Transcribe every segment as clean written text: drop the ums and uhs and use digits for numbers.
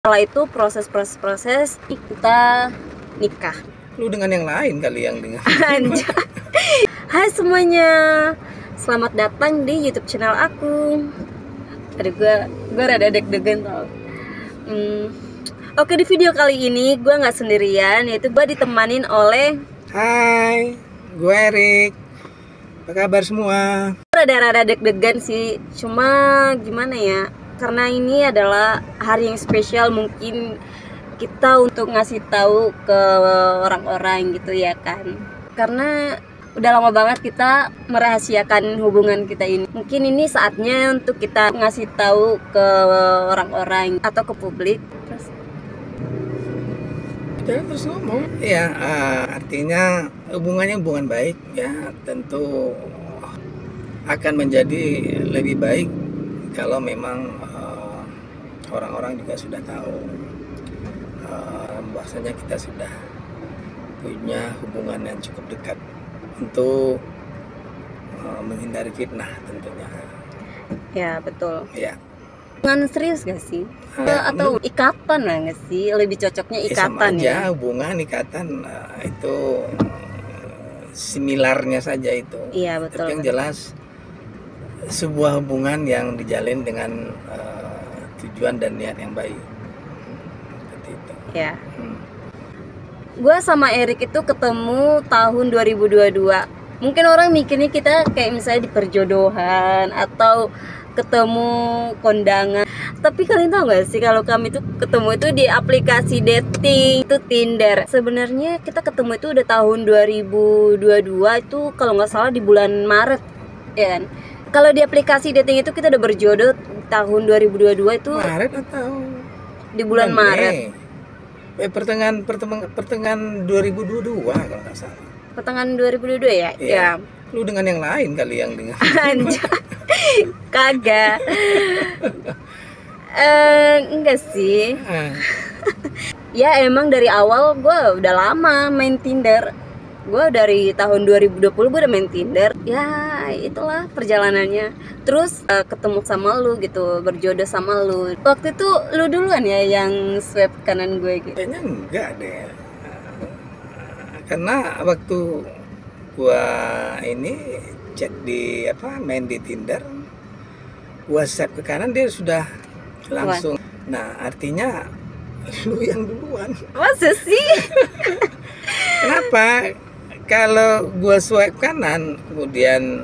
Setelah itu proses kita nikah. Lu dengan yang lain kali yang dengan. Anjay. Hai semuanya, selamat datang di YouTube channel aku. Aduh, gue rada deg-degan tau. Oke, di video kali ini gue nggak sendirian, yaitu gue ditemanin oleh. Hai, gue Erik. Apa kabar semua? Rada deg-degan sih, cuma gimana ya? Karena ini adalah hari yang spesial, mungkin kita untuk ngasih tahu ke orang-orang gitu ya kan. Karena udah lama banget kita merahasiakan hubungan kita ini. Mungkin ini saatnya untuk kita ngasih tahu ke orang-orang atau ke publik. Terus ngomong. Ya, artinya hubungannya hubungan baik ya, tentu akan menjadi lebih baik kalau memang orang-orang juga sudah tahu bahwasanya kita sudah punya hubungan yang cukup dekat untuk menghindari fitnah tentunya. Ya betul. Ya. Hubungan serius gak sih? Atau ikatan lah gak sih? Lebih cocoknya ikatan sama aja, ya. Hubungan ikatan itu similarnya saja itu. Iya betul. Tapi yang jelas sebuah hubungan yang dijalin dengan tujuan dan niat yang baik. Seperti itu. Ya. Gue sama Erik itu ketemu tahun 2022. Mungkin orang mikirnya kita kayak misalnya di perjodohan atau ketemu kondangan. Tapi kalian tahu gak sih kalau kami itu ketemu itu di aplikasi dating, itu Tinder. Sebenarnya kita ketemu itu udah tahun 2022 itu kalau nggak salah di bulan Maret, ya kan? Kalau di aplikasi dating itu kita udah berjodoh tahun 2022 itu Maret atau di bulan Maret. Pertengahan 2022 kalau nggak salah. Pertengahan 2022 ya? Iya. Ya. Lu dengan yang lain kali yang dengan. Anjay. Kagak. Enggak sih. Ya emang dari awal gue udah lama main Tinder. Gue dari tahun 2020 gue udah main Tinder. Ya itulah perjalanannya. Terus ketemu sama lu gitu, berjodoh sama lu. Waktu itu lu duluan ya yang swipe kanan gue gitu. Kayaknya enggak deh. Karena waktu gua ini chat di main di Tinder, gua swipe ke kanan dia sudah langsung. Nah, artinya lu yang duluan. Masa sih? Kenapa? Kalau gua swipe kanan, kemudian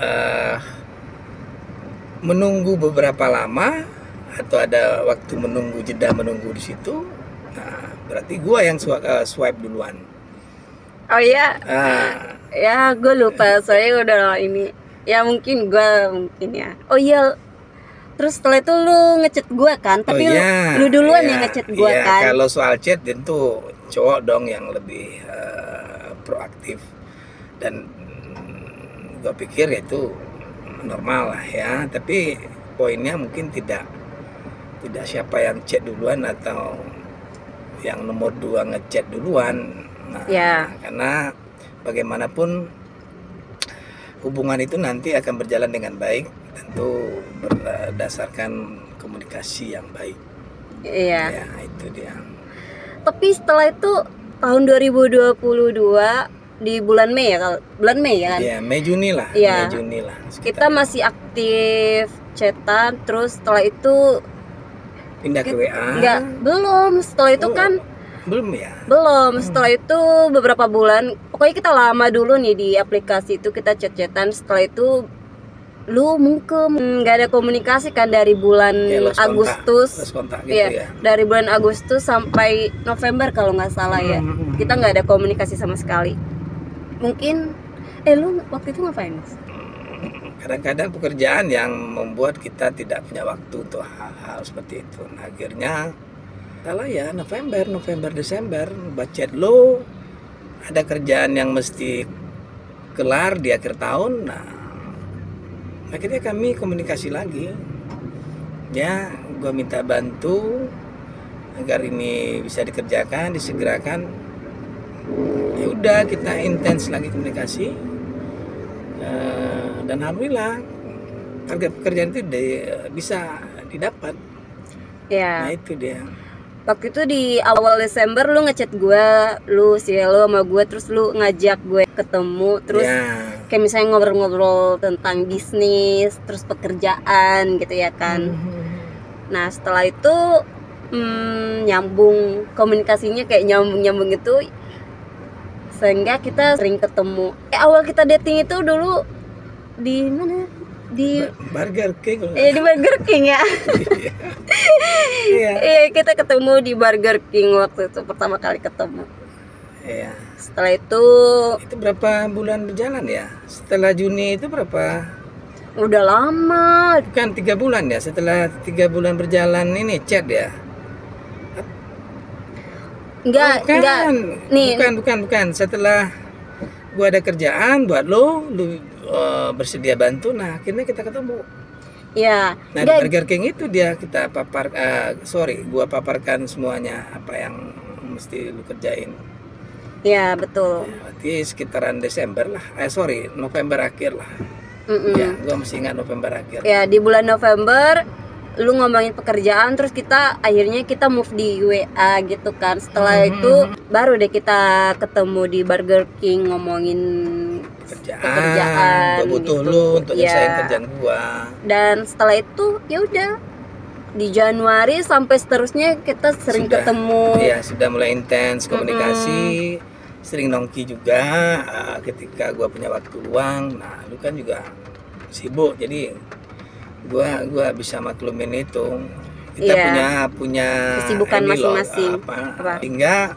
menunggu beberapa lama atau ada waktu menunggu, jeda menunggu di situ, nah berarti gua yang swipe duluan. Oh iya. Ya gue lupa, soalnya udah ini. Ya mungkin ya. Oh iya. Terus setelah itu lu ngechat gue kan, tapi lu duluan yang ngechat gue kan. Kalau soal chat tentu cowok dong yang lebih proaktif, dan gue pikir itu normal lah ya. Tapi poinnya mungkin tidak siapa yang chat duluan atau yang nomor 2 ngechat duluan. Nah, ya. Karena bagaimanapun hubungan itu nanti akan berjalan dengan baik, tentu berdasarkan komunikasi yang baik. Iya. Ya, itu dia. Tapi setelah itu tahun 2022 di bulan Mei ya, kalau bulan Mei ya kan? Iya, Mei Juni lah. Ya. Mei Juni lah. Kita masih aktif chatan, terus setelah itu pindah ke WA. Enggak, belum. Setelah itu kan belum ya? Belum. Setelah itu beberapa bulan, pokoknya kita lama dulu nih di aplikasi itu, kita chat-chatan. Setelah itu lu mungkin nggak ada komunikasi kan dari bulan Agustus. Kontak gitu ya. Dari bulan Agustus sampai November kalau nggak salah ya. Kita nggak ada komunikasi sama sekali. Mungkin lu waktu itu ngapain, Mas? Kadang-kadang pekerjaan yang membuat kita tidak punya waktu untuk hal-hal seperti itu. Nah, akhirnya salah ya, November, Desember budget lo, ada kerjaan yang mesti kelar di akhir tahun. Nah, akhirnya kami komunikasi lagi. Ya, gue minta bantu agar ini bisa dikerjakan, disegerakan. Ya udah, kita intens lagi komunikasi. Dan alhamdulillah target pekerjaan itu bisa didapat. Ya. Nah itu dia. waktu itu di awal Desember lu ngechat gue, lu si hello sama gue, terus lu ngajak gue ketemu, terus kayak misalnya ngobrol-ngobrol tentang bisnis, terus pekerjaan gitu ya kan. Nah setelah itu nyambung komunikasinya, kayak nyambung gitu, sehingga kita sering ketemu. Awal kita dating itu dulu di mana? Di Burger King. Di Burger King ya. Iya, kita ketemu di Burger King waktu itu pertama kali ketemu. Iya. Setelah itu berapa bulan berjalan ya? Setelah Juni itu berapa? Udah lama. Bukan 3 bulan ya? Setelah 3 bulan berjalan ini chat ya? Enggak. Nih. Bukan. Setelah gua ada kerjaan buat lu bersedia bantu, nah akhirnya kita ketemu. Ya. Nah di Burger King itu kita gua paparkan semuanya apa yang mesti lu kerjain. Ya betul. Ya, berarti sekitaran Desember lah, November akhir lah. Ya, gua masih ingat November akhir. Ya di bulan November lu ngomongin pekerjaan, terus akhirnya kita move di WA gitu kan. Setelah itu baru deh kita ketemu di Burger King ngomongin pekerjaan. Gua butuh gitu. Lu untuk nyelesain kerjaan gua. Dan setelah itu ya udah di Januari sampai seterusnya kita sering ketemu. Iya, sudah mulai intens komunikasi, sering nongki juga ketika gua punya waktu luang. Nah, lu kan juga sibuk, jadi gua bisa maklumin itu. Kita punya kesibukan masing-masing. Hingga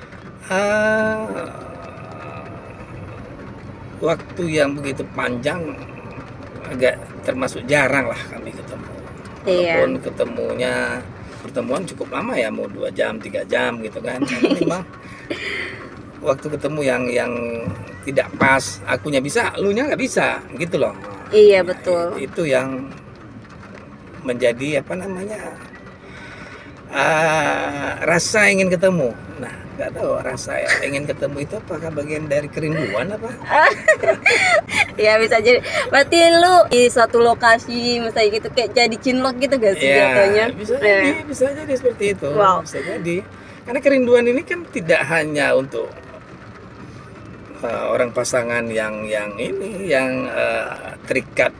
waktu yang begitu panjang agak termasuk jarang lah kami ketemu. Walaupun pertemuan cukup lama ya, mau 2 jam 3 jam gitu kan. Karena memang waktu ketemu yang tidak pas, akunya bisa, elunya nggak bisa gitu loh. Iya betul. Itu yang menjadi rasa ingin ketemu. Nah, nggak tahu rasa ingin ketemu itu apakah bagian dari kerinduan apa? Ya bisa jadi. Berarti lu di suatu lokasi misalnya gitu kayak jadi cinlok gitu gak sih jatuhnya? Bisa jadi seperti itu. Wow. Bisa jadi. Karena kerinduan ini kan tidak hanya untuk orang pasangan yang terikat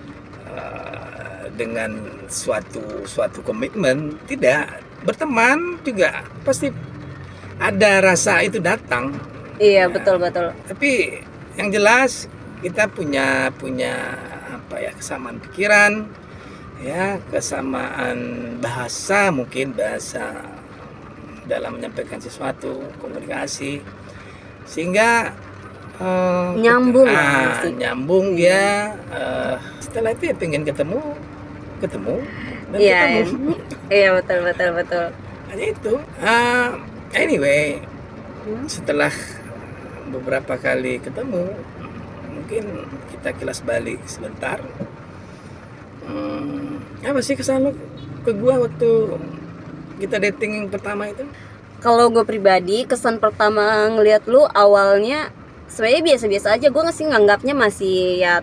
dengan suatu komitmen, tidak. Berteman juga pasti ada rasa itu datang. Iya, betul. Tapi yang jelas kita punya kesamaan pikiran, ya, kesamaan bahasa, mungkin bahasa dalam menyampaikan sesuatu, komunikasi, singga nyambung. Nyambung ya. Setelah itu ya pengen ketemu dan ketemu. Iya, betul. Hanya itu. Anyway, setelah beberapa kali ketemu, mungkin kita kilas balik sebentar. Apa sih kesan lo ke gua waktu kita dating yang pertama itu? Kalau gue pribadi, kesan pertama ngelihat lu awalnya sebenarnya biasa-biasa aja. Gue nganggapnya masih ya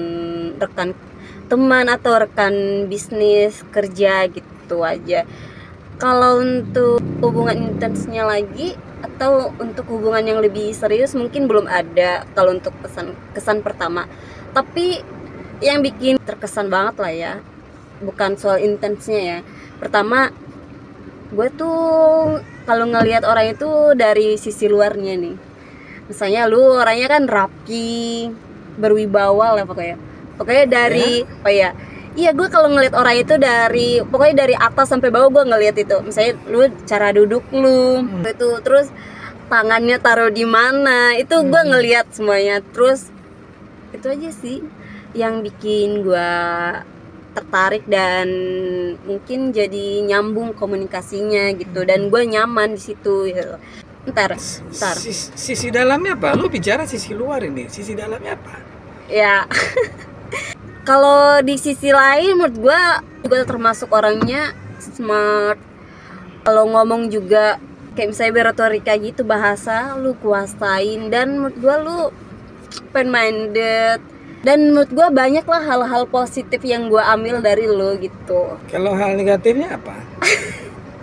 teman atau rekan bisnis kerja gitu aja. Kalau untuk hubungan intensnya lagi atau untuk hubungan yang lebih serius mungkin belum ada kalau untuk kesan pertama. Tapi yang bikin terkesan banget lah ya, bukan soal intensnya ya. Pertama, gue tuh kalau ngelihat orang itu dari sisi luarnya nih. Misalnya lu orangnya kan rapi, berwibawa lah pokoknya dari iya, gue kalau ngelihat orang itu pokoknya dari atas sampai bawah gue ngelihat itu. Misalnya lu cara duduk lu itu, terus tangannya taruh di mana, itu gue ngelihat semuanya. Terus itu aja sih yang bikin gue tertarik dan mungkin jadi nyambung komunikasinya gitu, dan gue nyaman di situ gitu. Ntar. Sisi dalamnya apa? Lu bicara sisi luar ini, sisi dalamnya apa? Ya. Kalau di sisi lain menurut gue juga termasuk orangnya smart. Kalau ngomong juga kayak misalnya berretorika gitu, bahasa lu kuasain, dan menurut gue lu open-minded. Dan menurut gue banyak lah hal-hal positif yang gue ambil dari lu gitu. Kalau hal negatifnya apa?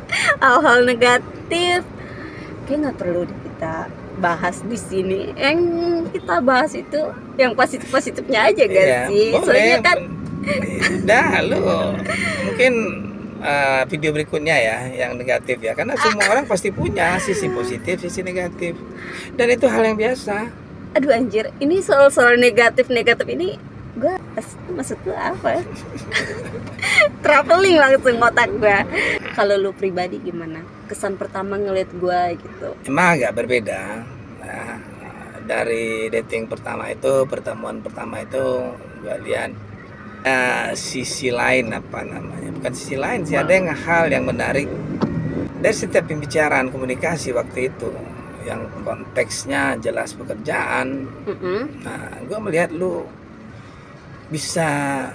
hal-hal negatif kayak nggak perlu deh kita bahas di sini. Yang kita bahas itu yang positif-positifnya aja gak Ya, sih? boleh. Soalnya kan Udah lu mungkin video berikutnya ya yang negatif ya, karena semua orang pasti punya sisi positif, sisi negatif, dan itu hal yang biasa. aduh anjir, ini soal negatif ini gue maksud gue apa? Traveling langsung otak gue. Kalau lu pribadi gimana? Kesan pertama ngeliat gue gitu. Emang agak berbeda. Nah, dari dating pertama itu, pertemuan pertama itu gue lihat sisi lain, apa namanya, bukan sisi lain sih, ada yang hal yang menarik dari setiap pembicaraan komunikasi waktu itu yang konteksnya jelas pekerjaan. Nah, gue melihat lu bisa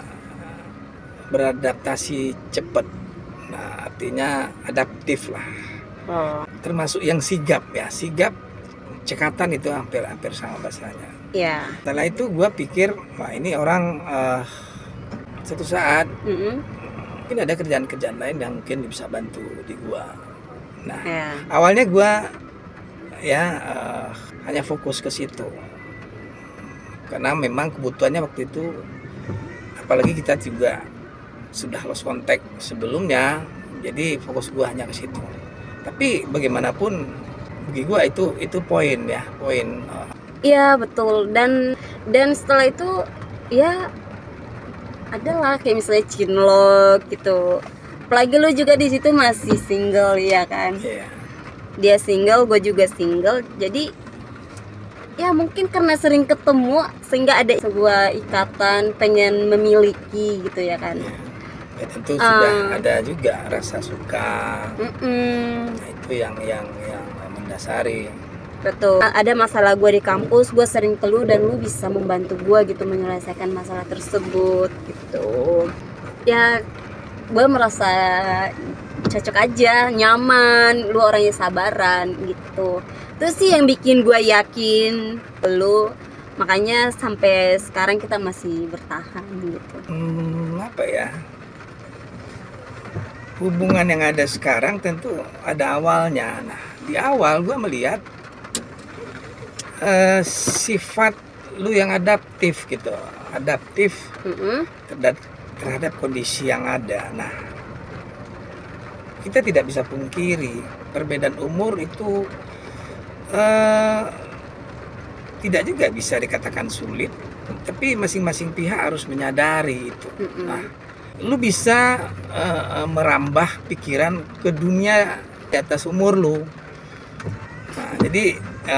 beradaptasi cepat. Nah, artinya adaptif lah. Termasuk yang sigap ya, sigap cekatan itu hampir sama bahasanya. Ya. Setelah itu gue pikir, wah ini orang suatu saat mungkin ada kerjaan-kerjaan lain yang mungkin bisa bantu di gua. Nah, awalnya gua ya hanya fokus ke situ karena memang kebutuhannya waktu itu, apalagi kita juga sudah lost contact sebelumnya, jadi fokus gua hanya ke situ. Tapi bagaimanapun bagi gua itu poin. Iya betul, dan setelah itu ya adalah kayak misalnya cinlok gitu. Apalagi lu juga di situ masih single ya kan? Yeah. Dia single, gue juga single. Jadi ya mungkin karena sering ketemu sehingga ada sebuah ikatan pengen memiliki gitu ya kan? Ya, tentu sudah ada juga rasa suka. Nah, itu yang mendasari. Betul. Ada masalah gue di kampus, gue sering keluh dan lu bisa membantu gue gitu menyelesaikan masalah tersebut gitu. Ya gue merasa cocok aja, nyaman, lu orangnya sabaran gitu. Itu sih yang bikin gue yakin lu, makanya sampai sekarang kita masih bertahan gitu. Apa ya? Hubungan yang ada sekarang tentu ada awalnya. Nah, di awal gue melihat sifat lu yang adaptif gitu, terhadap kondisi yang ada. Nah, kita tidak bisa pungkiri perbedaan umur itu tidak juga bisa dikatakan sulit, tapi masing-masing pihak harus menyadari itu. Nah, lu bisa merambah pikiran ke dunia di atas umur lu. Nah, jadi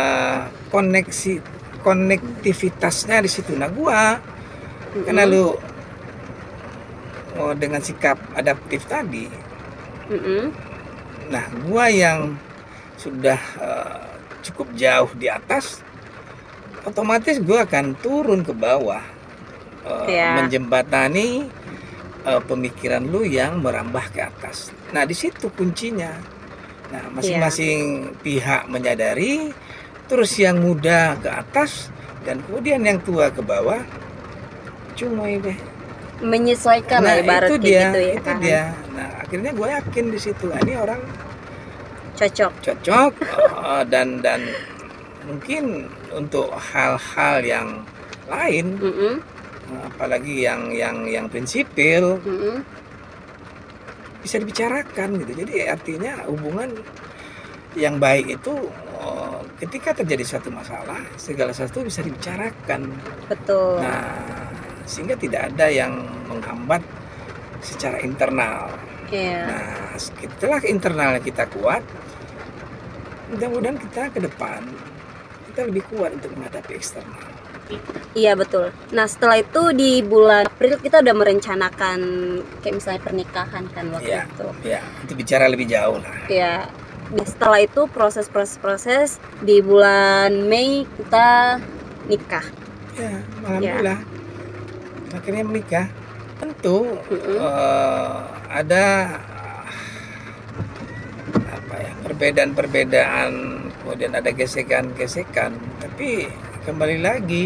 konektivitasnya di situ. Nah, gua karena lu dengan sikap adaptif tadi, nah gua yang sudah cukup jauh di atas, otomatis gua akan turun ke bawah, menjembatani pemikiran lu yang merambah ke atas. Nah, di situ kuncinya. Nah, masing-masing pihak menyadari, terus yang muda ke atas dan kemudian yang tua ke bawah, cuma deh menyesuaikan lah ibaratnya gitu ya. Itu dia. Nah, akhirnya gue yakin di situ, ini orang cocok dan mungkin untuk hal-hal yang lain, apalagi yang prinsipil, bisa dibicarakan gitu. Jadi artinya hubungan yang baik itu ketika terjadi suatu masalah, segala sesuatu bisa dibicarakan. Betul. Nah, sehingga tidak ada yang menghambat secara internal. Nah, setelah internalnya kita kuat, mudah-mudahan kita ke depan kita lebih kuat untuk menghadapi eksternal. Iya betul. Nah, setelah itu di bulan April kita udah merencanakan kayak misalnya pernikahan kan waktu itu. Iya, itu bicara lebih jauh lah. Iya. Setelah itu proses di bulan Mei kita nikah. Ya, alhamdulillah. Akhirnya menikah. Tentu ada perbedaan, kemudian ada gesekan, tapi kembali lagi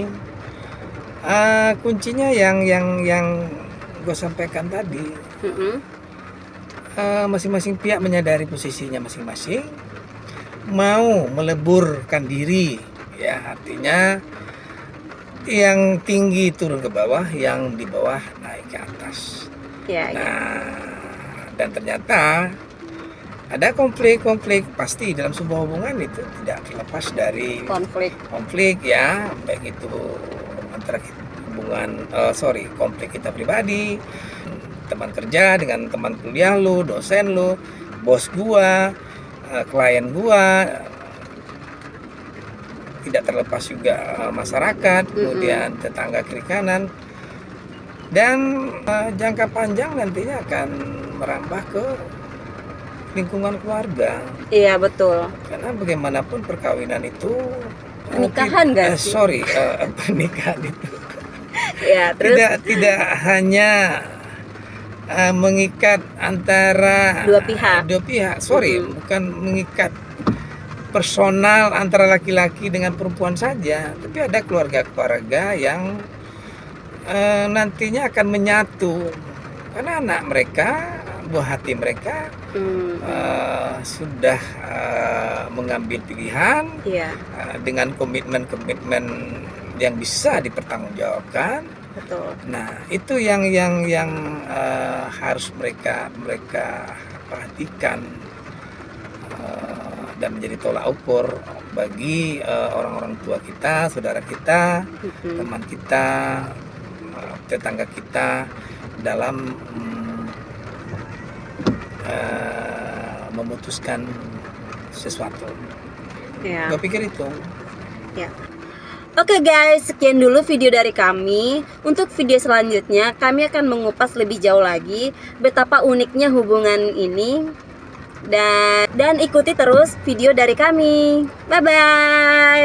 kuncinya yang gue sampaikan tadi, masing-masing pihak menyadari posisinya masing-masing, mau meleburkan diri, ya artinya yang tinggi turun ke bawah, yang di bawah naik ke atas. Ya, Nah, dan ternyata ada konflik pasti dalam sebuah hubungan itu tidak terlepas dari konflik ya, baik itu antara konflik kita pribadi, teman kerja dengan teman kuliah lu, dosen lu, bos gua, klien gua, tidak terlepas juga masyarakat, kemudian tetangga kiri kanan, dan jangka panjang nantinya akan merambah ke lingkungan keluarga. Iya betul. Karena bagaimanapun perkawinan itu pernikahan nggak sih? Pernikahan itu Ya, terus tidak hanya mengikat antara dua pihak. Bukan mengikat personal antara laki-laki dengan perempuan saja, tapi ada keluarga-keluarga yang nantinya akan menyatu karena anak mereka, buah hati mereka sudah mengambil pilihan dengan komitmen yang bisa dipertanggungjawabkan. Betul. Nah, itu yang harus mereka perhatikan dan menjadi tolak ukur bagi orang-orang tua kita, saudara kita, teman kita, tetangga kita dalam memutuskan sesuatu. Ya. Gue pikir itu. Ya. Oke guys, sekian dulu video dari kami. Untuk video selanjutnya, kami akan mengupas lebih jauh lagi betapa uniknya hubungan ini. Dan ikuti terus video dari kami. Bye bye.